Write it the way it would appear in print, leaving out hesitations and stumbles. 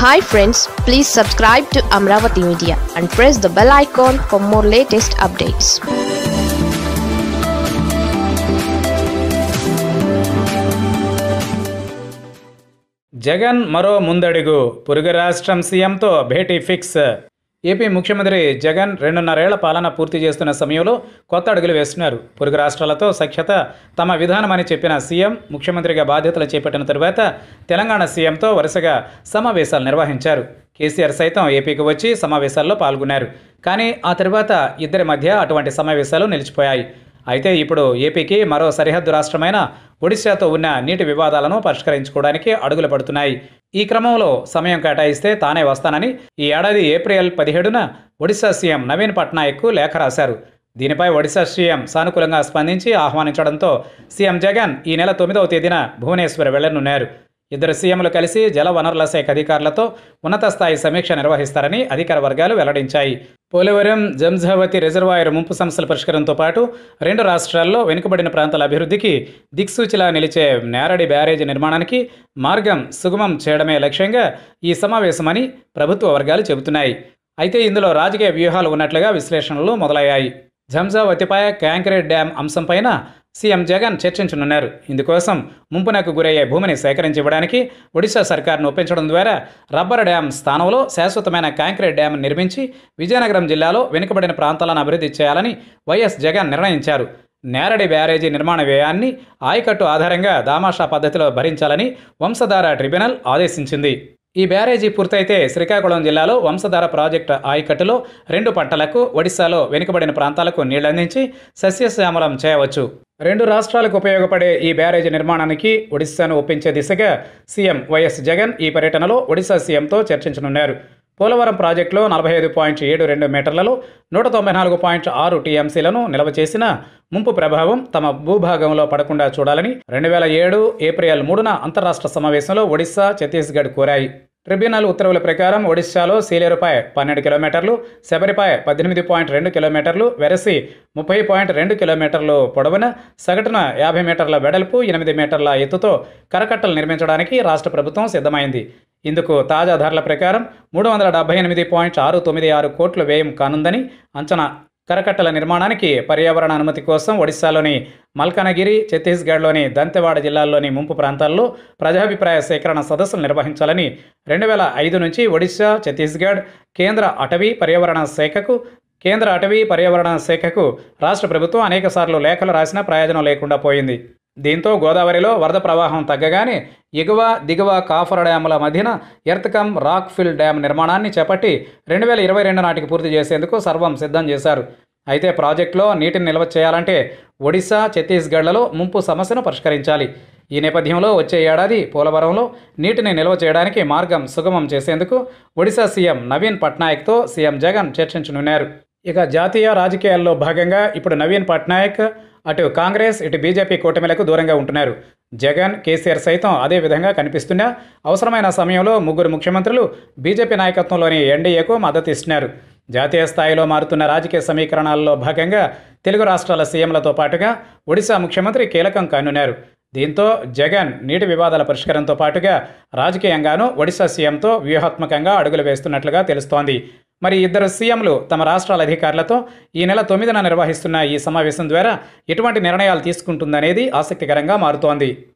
Hi friends, please subscribe to Amaravathi Media and press the bell icon for more latest updates. Jagan మరో ముందడుగు పొరుగు రాష్ట్రం సీఎంతో భేటీ fix. AP ముఖ్యమంత్రి జగన్ 2.5 ఏళ్ల పాలన పూర్తి చేస్తున్న సమయంలో కొత్త అడుగులు వేస్తున్నారు. పొరుగు రాష్ట్రాలతో సఖ్యత తమ విధానమని చెప్పిన సీఎం ముఖ్యమంత్రిగా బాధ్యతలు చేపట్టిన తరువాత తెలంగాణ సీఎంతో వరుసగా సమావేశాలు నిర్వహించారు. కేసీఆర్ సైతం ఏపీకి వచ్చి సమావేశాల్లో పాల్గొన్నారు. కానీ ఆ తర్వాత ఇద్దరి మధ్య అటువంటి సమావేశాలు నిలిచిపోయాయి. అయితే ఇప్పుడు ఏపీకి మరో సరిహద్దు రాష్ట్రమైన ఒడిశాతో ఉన్న నీటి వివాదాలను పరిష్కరించుకోవడానికి అడుగులు పడుతున్నాయి. ఈ క్రమంలో సమయం కేటాయిస్తే తానే వస్తానని ఈ ఏడాది ఏప్రిల్ 17న ఒడిశా సీఎం నవీన్ పట్నాయక్కు లేఖ రాశారు. దీనిపై ఒడిశా సీఎం సానుకూలంగా స్పందించి ఆహ్వానించడంతో సీఎం జగన్ ఈ నెల 9వ తేదీన భువనేశ్వర్ వెళ్లనున్నారు. ఇద్దరు సీఎంలు కలిసి జల వనరుల శాఖ అధికారులతో ఉన్నత స్థాయి సమీక్ష నిర్వహిస్తారని అధికార వర్గాలు వెల్లడించాయి. పోలవరం, జంఝావతి రిజర్వాయర్ ముంపు సమస్యల పరిష్కారంతో పాటు రెండు రాష్ట్రాల్లో వెనుకబడిన ప్రాంతాల అభివృద్ధికి దిక్సూచిలా నిలిచే నేరడి బ్యారేజీ నిర్మాణానికి మార్గం సుగమం చేయడమే లక్ష్యంగా ఈ సమావేశమని ప్రభుత్వ వర్గాలు చెబుతున్నాయి. అయితే ఇందులో రాజకీయ వ్యూహాలు ఉన్నట్లుగా విశ్లేషణలు మొదలయ్యాయి. జంఝావతిపై కాంక్రీట్ డ్యాం అంశంపైన సీఎం జగన్ చర్చించనున్నారు. ఇందుకోసం ముంపునకు గురయ్యే భూమిని సేకరించి ఇవ్వడానికి ఒడిశా సర్కార్ను ఒప్పించడం ద్వారా రబ్బర్ డ్యాం స్థానంలో శాశ్వతమైన కాంక్రీట్ డ్యాం నిర్మించి విజయనగరం జిల్లాలో వెనుకబడిన ప్రాంతాలను అభివృద్ధి చేయాలని వైఎస్ జగన్ నిర్ణయించారు. నేరడి బ్యారేజీ నిర్మాణ వ్యయాన్ని ఆయకట్టు ఆధారంగా దామాషా పద్ధతిలో భరించాలని వంశధార ట్రిబ్యునల్ ఆదేశించింది. ఈ బ్యారేజీ పూర్తయితే శ్రీకాకుళం జిల్లాలో వంశధార ప్రాజెక్టు ఆయకట్టులో 2 పంటలకు, ఒడిశాలో వెనుకబడిన ప్రాంతాలకు నీళ్లందించి సస్యశ్యామలం చేయవచ్చు. 2 రాష్ట్రాలకు ఉపయోగపడే ఈ బ్యారేజీ నిర్మాణానికి ఒడిశాను ఒప్పించే దిశగా సీఎం వైఎస్ జగన్ ఈ పర్యటనలో ఒడిశా సీఎంతో చర్చించనున్నారు. పోలవరం ప్రాజెక్టులో 45.72 మీటర్లలో 194.6 టీఎంసీలను నిల్వ చేసిన ముంపు ప్రభావం తమ భూభాగంలో పడకుండా చూడాలని 2007 ఏప్రిల్ 3న అంతర్రాష్ట్ర సమావేశంలో ఒడిశా, ఛత్తీస్గఢ్ కోరాయి. ట్రిబ్యునల్ ఉత్తర్వుల ప్రకారం ఒడిశాలో సీలేరుపై 12 కిలోమీటర్లు, శబరిపై 18.2 కిలోమీటర్లు, వెరసి 30.2 కిలోమీటర్లు పొడవున, సగటున 50 మీటర్ల వెడల్పు, 8 మీటర్ల ఎత్తుతో కరకట్టలు నిర్మించడానికి రాష్ట్ర ప్రభుత్వం సిద్ధమైంది. ఇందుకు తాజా ధరల ప్రకారం 378.696 కోట్లు వ్యయం కానుందని అంచనా. కరకట్టల నిర్మాణానికి పర్యావరణ అనుమతి కోసం ఒడిశాలోని మల్కనగిరి, ఛత్తీస్గఢ్లోని దంతెవాడ జిల్లాల్లోని ముంపు ప్రాంతాల్లో ప్రజాభిప్రాయ సేకరణ సదస్సులు నిర్వహించాలని 2005 నుంచి ఒడిశా, ఛత్తీస్గఢ్ కేంద్ర అటవీ పర్యావరణ శాఖకు రాష్ట్ర ప్రభుత్వం అనేకసార్లు లేఖలు రాసినా ప్రయోజనం లేకుండా పోయింది. దీంతో గోదావరిలో వరద ప్రవాహం తగ్గగానే ఎగువ, దిగువ కాఫర్ డ్యాముల మధ్యన ఎర్త్కమ్ రాక్ ఫిల్ డ్యాం నిర్మాణాన్ని చేపట్టి 2022 నాటికి పూర్తి చేసేందుకు సర్వం సిద్ధం చేశారు. అయితే ప్రాజెక్టులో నీటిని నిల్వ చేయాలంటే ఒడిశా, ఛత్తీస్గఢ్లలో ముంపు సమస్యను పరిష్కరించాలి. ఈ నేపథ్యంలో వచ్చే ఏడాది పోలవరంలో నీటిని నిల్వ చేయడానికి మార్గం సుగమం చేసేందుకు ఒడిశా సీఎం నవీన్ పట్నాయక్తో సీఎం జగన్ చర్చించనున్నారు. ఇక జాతీయ రాజకీయాల్లో భాగంగా ఇప్పుడు నవీన్ పట్నాయక్ అటు కాంగ్రెస్, ఇటు బీజేపీ కూటమిలకు దూరంగా ఉంటున్నారు. జగన్, కేసీఆర్ సైతం అదే విధంగా కనిపిస్తున్నా అవసరమైన సమయంలో ముగ్గురు ముఖ్యమంత్రులు బీజేపీ నాయకత్వంలోని ఎన్డీఏకు మద్దతు ఇస్తున్నారు. జాతీయ స్థాయిలో మారుతున్న రాజకీయ సమీకరణాల్లో భాగంగా తెలుగు రాష్ట్రాల సీఎంలతో పాటుగా ఒడిశా ముఖ్యమంత్రి కీలకం కానున్నారు. దీంతో జగన్ నీటి వివాదాల పరిష్కారంతో పాటుగా రాజకీయంగానూ ఒడిశా సీఎంతో వ్యూహాత్మకంగా అడుగులు వేస్తున్నట్లుగా తెలుస్తోంది. మరి ఇద్దరు సీఎంలు తమ రాష్ట్రాల అధికారులతో ఈ నెల 9న నిర్వహిస్తున్న ఈ సమావేశం ద్వారా ఎటువంటి నిర్ణయాలు తీసుకుంటుందనేది ఆసక్తికరంగా మారుతోంది.